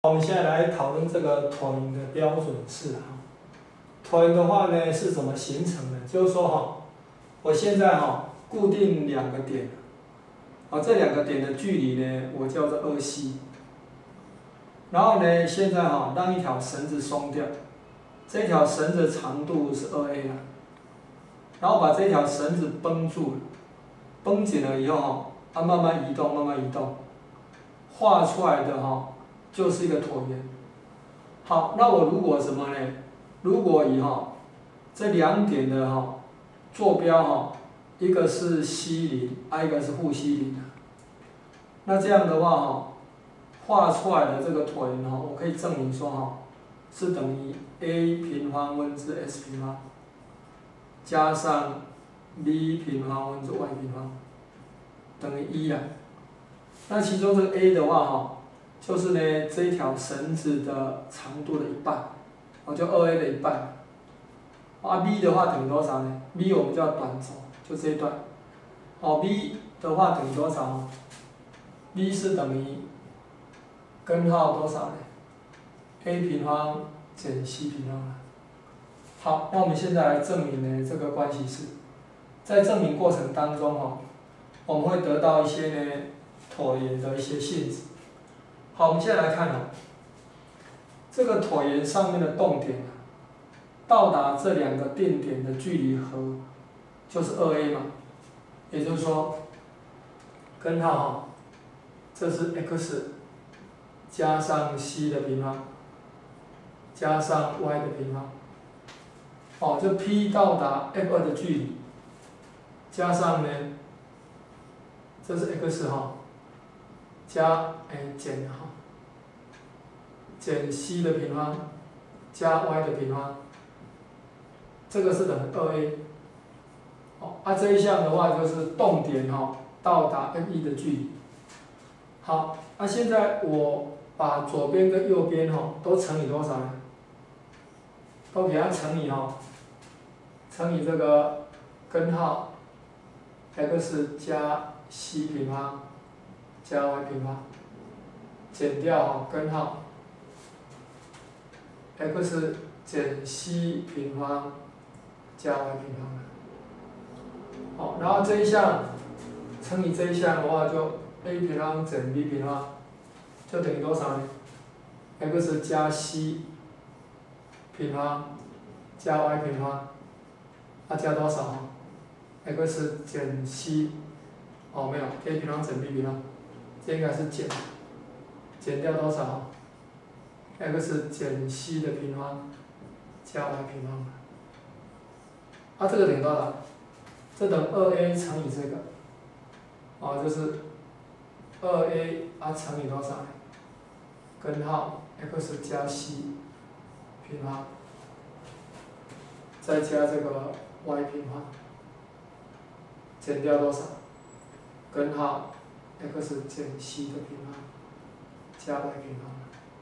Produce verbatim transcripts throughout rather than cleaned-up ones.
我们现在来讨论这个椭圆的标准式哈。椭圆的话呢是怎么形成的？就是说哈，我现在哈固定两个点，啊这两个点的距离呢我叫做二 c， 然后呢现在哈让一条绳子松掉，这条绳子长度是二 a 啦，然后把这条绳子绷住了，绷紧了以后哈，它慢慢移动，慢慢移动，画出来的哈。 就是一个椭圆。好，那我如果什么呢？如果以哈这两点的哈坐标哈，一个是 c 零，啊一个是负 c 零的，那这样的话哈，画出来的这个椭圆哈，我可以证明说哈是等于 a 平方分之 s 平方加上 b 平方分之 y 平方等于一啦。那其中这个 a 的话哈。 就是呢，这一条绳子的长度的一半，哦，就二 a 的一半。啊 b 的话等于多少呢 ？b 我们叫短轴，就这一段。哦 b 的话等于多少 ？b 是等于根号多少呢 ？a 平方减 c 平方。好，那我们现在来证明呢这个关系式。在证明过程当中哈，我们会得到一些呢椭圆的一些性质。 好，我们现在来看哦，这个椭圆上面的动点啊，到达这两个定点的距离和就是二 a 嘛，也就是说，根号哈，这是 x 加上 c 的平方加上 y 的平方，哦，这 P 到达 f 二的距离，加上呢，这是 x 哈。 加哎减哈，减 c 的平方加 y 的平方，这个是等于二 a。哦，啊这一项的话就是动点哈到达 f 一的距离。好，那、啊、现在我把左边跟右边哈都乘以多少呢？都给它乘以哈，乘以这个根号 x 加 c 平方。 加 y 平方，减掉哈根号 x 减 c 平方加 y 平方。好，然后这一项乘以这一项的话，就 a 平方减 b 平方，就等于多少呢 ？x 加 c 平方加 y 平方，它、啊、加多少 ？x 减 c， 哦没有 ，a 平方减 b 平方。 这应该是减，减掉多少 ？x 减 c 的平方加 y 平方。啊，这个等于多少？这等二 a 乘以这个，啊，就是二 a 啊乘以多少？根号 x 加 c 平方，再加这个 y 平方，减掉多少？根号。 x 减 c 的平方加 y 平方。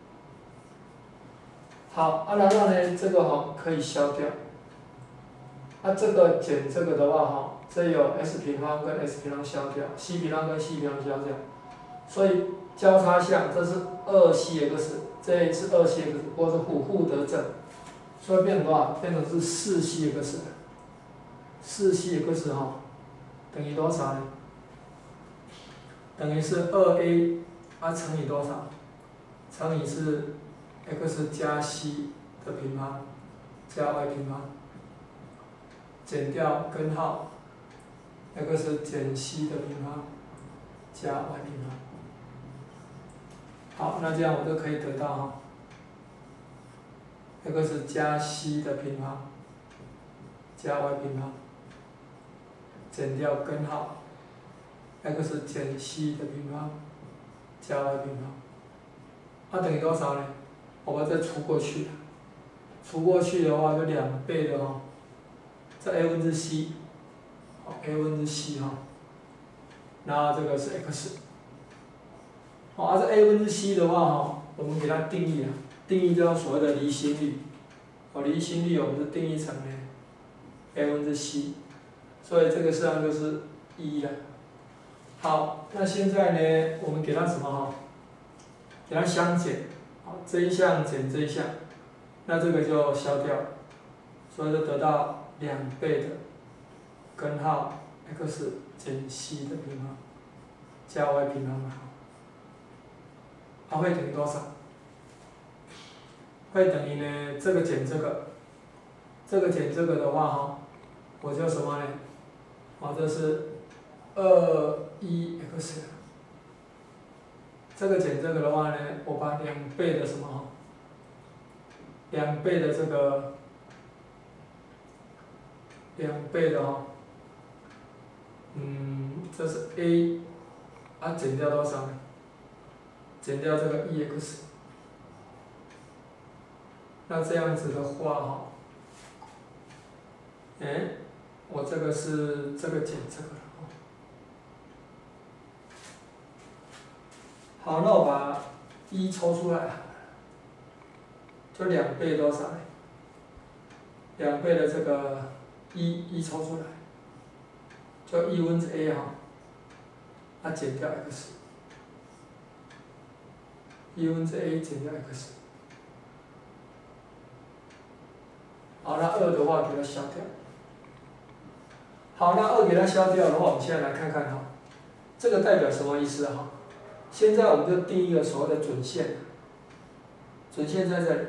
好，啊，然后呢，这个哈可以消掉。啊，这个减这个的话哈，这有 s 平方跟 s 平方消掉 ，c 平方跟 c 平方消掉，所以交叉项这是二 c x， 这是二 c x， 或是互互得正，所以变成多少？变成是四 c x， 四 c x 哈等于多少呢？ 等于是二 a， 啊乘以多少？乘以是 x 加 c 的平方加 y 平方，减掉根号 x 减 c 的平方加 y 平方。好，那这样我就可以得到哈 x 加 c 的平方加 y 平方，减掉根号。 x 减 c 的平方加 y 平方，它、啊、等于多少呢？我们再除过去，除过去的话就两倍的哈，这 a 分之 c， 好 a 分之 c 哈，然后这个是 x， 好，啊这 a 分之 c 的话哈，我们给它定义啊，定义叫所谓的离心率，哦离心率我们是定义成呢 a 分之 c， 所以这个实际上就是一了。 好，那现在呢，我们给它什么哈？给它相减， 好，这一项减这一项，那这个就消掉，所以就得到两倍的根号 x 减 c 的平方加 y 平方嘛，它会等于多少？会等于呢这个减这个，这个减这个的话哈，我就什么呢？好，这是二一 x。这个减这个的话呢，我把两倍的什么哈，两倍的这个，两倍的哈，嗯，这是 a， 啊减掉多少呢？减掉这个一 x， 那这样子的话哈，哎，我这个是这个减这个了。好，那我把一抽出来，就两倍多少呢？两倍的这个一一抽出来，就一分之 a 哈，它减掉 x， 一分之 a 减掉 x。好，那二的话给它消掉。好，那二给它消掉的话，我们现在来看看哈，这个代表什么意思哈？现在我们就定一个所谓的准线，准线在这里，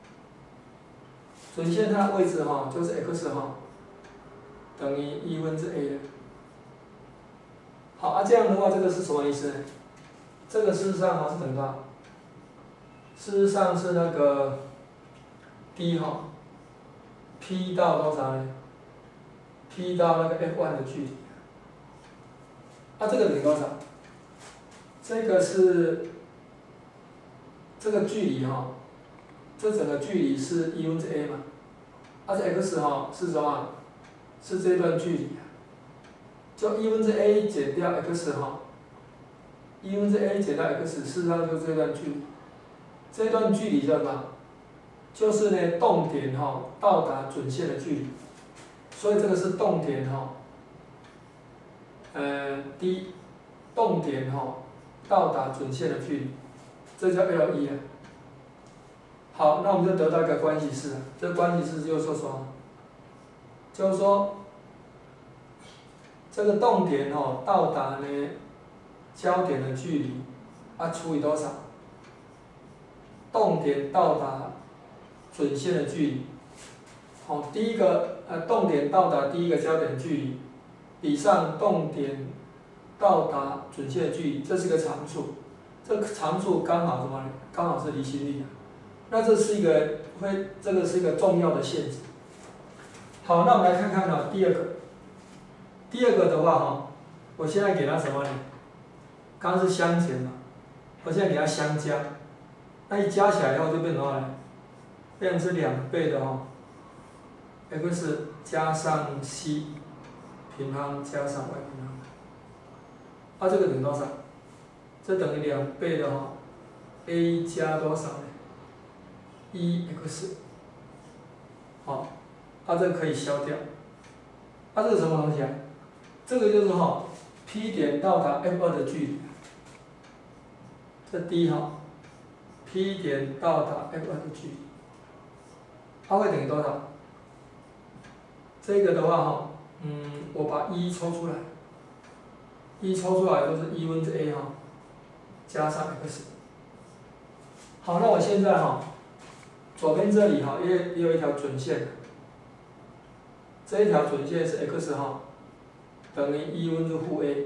准线它的位置哈就是 x 哈等于一分之 a 的。好啊，这样的话这个是什么意思呢？这个事实上哈是等于多少？事实上是那个 d 哈 ，p 到多少呢 ？p 到那个 f 一 的距离。啊，这个等于多少？这个是这个距离哈，这整个距离是一分之 a 嘛，而且 x 哈是什么？是这段距离，就一分之 a 减掉 x 哈，一分之 a 减掉 x， 事实上就是这段距离，这段距离叫什么？就是呢动点哈到达准线的距离，所以这个是动点哈，呃 d 动点哈。到达准线的距离，这叫 L 一啊。好，那我们就得到一个关系式，这个关系式就是说什么？就是说，这个动点哦到达呢焦点的距离，啊除以多少？动点到达准线的距离，好，第一个呃动点到达第一个焦点距离，比上动点。到达准线的距离，这是个常数，这个常数刚好什么呢？刚好是离心力啊。那这是一个会，这个是一个重要的限制。好，那我们来看看呢，第二个，第二个的话哈，我现在给它什么呢？刚刚是相减嘛，我现在给它相加，那一加起来以后就变成多少呢？变成是两倍的哈 ，x 加上 c 平方加上 y 平方。啊，这个等于多少？这等于两倍的哈 ，a 加多少呢？一 x， 好，啊这个可以消掉。啊这是什么东西啊？这个就是哈 ，P 点到达 F 二的距离，这 d 哈 ，P 点到达 F 二的距离，它会等于多少？这个的话哈，嗯，我把一抽出来。一抽出来就是一分之 a 哈，加上 x。好，那我现在哈，左边这里哈也也有一条准线，这一条准线是 x 哈，等于一分之负 a。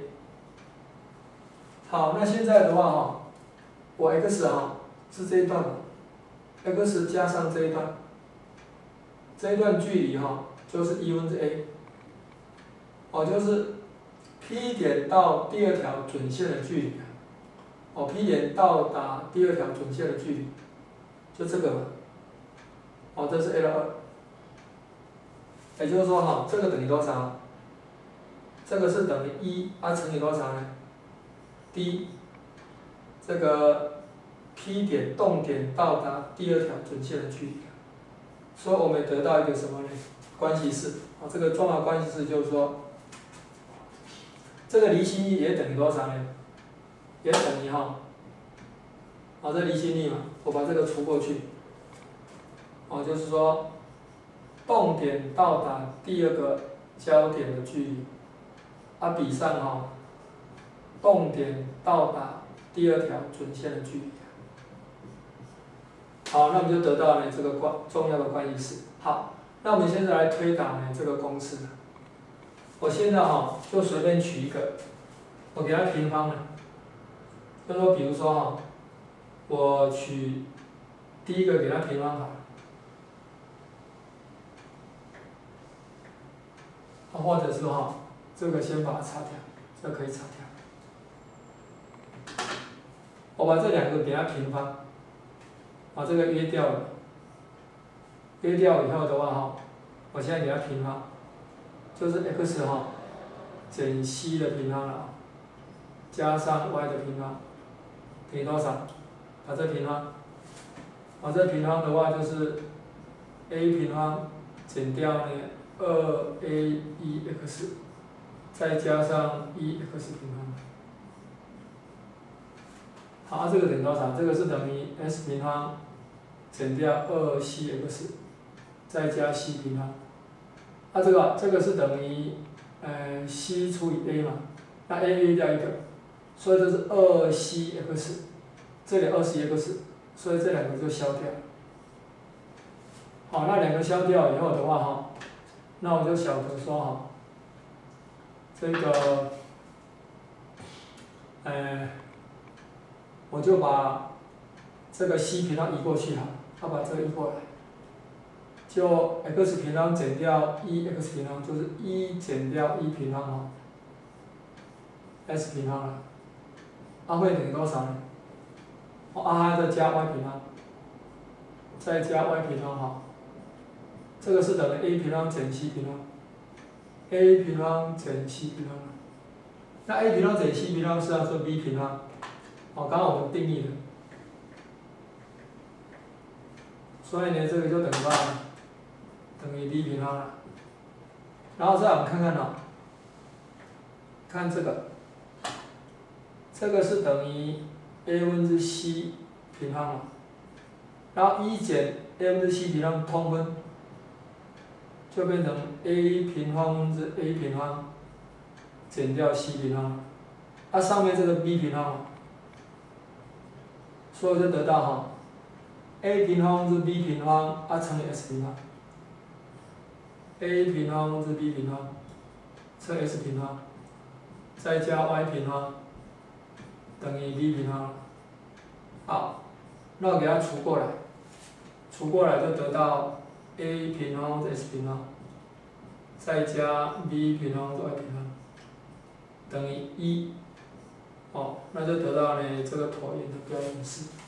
好，那现在的话哈，我 x 哈是这一段 ，x 加上这一段，这一段距离哈就是一分之 a， 哦就是。P 点到第二条准线的距离，哦 ，P 点到达第二条准线的距离，就这个嘛，哦，这是 L 二，也就是说哈，这个等于多少？这个是等于一，啊乘以多少呢 ？d， 这个 P 点动点到达第二条准线的距离，所以我们得到一个什么呢？关系式，哦，这个重要关系式就是说。这个离心力也等于多少呢？也等于哈哦，这离心力嘛，我把这个除过去，哦，就是说，动点到达第二个焦点的距离，啊，比上哈、哦，动点到达第二条准线的距离。好，那我们就得到呢这个关重要的关系式。好，那我们现在来推导呢这个公式。我现在哈、哦、就随便取一个，我给它平方了。就说比如说哈、哦，我取第一个给它平方好了。或者是哈、哦，这个先把它擦掉，这可以擦掉。我把这两个给它平方，把这个约掉了。约掉以后的话哈，我现在给它平方，就是 x 哈减 c 的平方了，加上 y 的平方等于多少？把这平方，把这平方的话就是 a 平方减掉呢二 a 一 x， 再加上一 x 平方。好，啊、这个等于多少？这个是等于 s 平方减掉二 c x， 再加 c 平方。啊，这个这个是等于呃 c 除以 a 嘛，那 a 约掉一个，所以这是二 c x， 这里二 c x， 所以这两个就消掉。好，那两个消掉以后的话哈，那我就晓得说哈，这个，呃。我就把这个 c 平方移过去哈，要把这个移过来，就 x 平方减掉一 x 平方就是一减掉一平方哈 ，s 平方了，啊会等于多少呢？哦，啊再加 y 平方，再加 y 平方哈，这个是等于 a 平方减 c 平方 ，a 平方减 c 平方，那 a 平方减 c 平方实际上是 b 平方。哦，刚刚我们定义的，所以呢，这个就等于多少？等于 b 平方了。然后再我们看看哦，看这个，这个是等于 a 分之 c 平方嘛，然后一减 a 分之 c 平方通分，就变成 a 平方分之 a 平方减掉 c 平方，它、啊、上面这个 b 平方嘛。所以就得到哈 ，a 平方分之 b 平方啊乘以 s 平方 ，a 平方分之 b 平方乘以 s 平方，再加 y 平方等于 b 平方。好，那我给它除过来，除过来就得到 a 平方分之 s 平方，再加 b 平方分之 y 平方等于一。哦，那就得到呢这个椭圆的标准式。